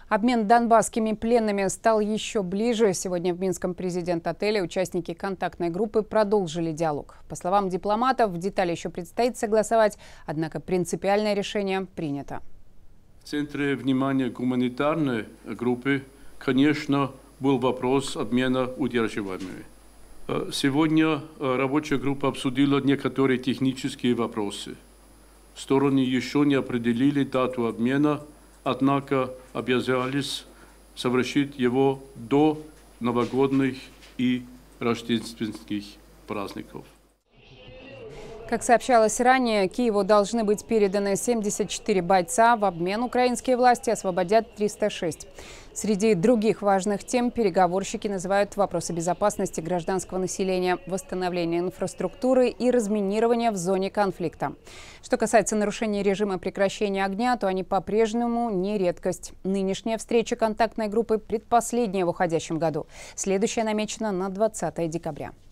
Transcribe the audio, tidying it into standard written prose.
Обмен донбасскими пленными стал еще ближе. Сегодня в Минском президент-отеле участники контактной группы продолжили диалог. По словам дипломатов, детали еще предстоит согласовать, однако принципиальное решение принято. В центре внимания гуманитарной группы, конечно, был вопрос обмена удерживаемыми. Сегодня рабочая группа обсудила некоторые технические вопросы. Стороны еще не определили дату обмена, однако обязались совершить его до новогодних и рождественских праздников. Как сообщалось ранее, Киеву должны быть переданы 74 бойца. В обмен украинские власти освободят 306. Среди других важных тем переговорщики называют вопросы безопасности гражданского населения, восстановления инфраструктуры и разминирования в зоне конфликта. Что касается нарушения режима прекращения огня, то они по-прежнему не редкость. Нынешняя встреча контактной группы предпоследняя в уходящем году. Следующая намечена на 20 декабря.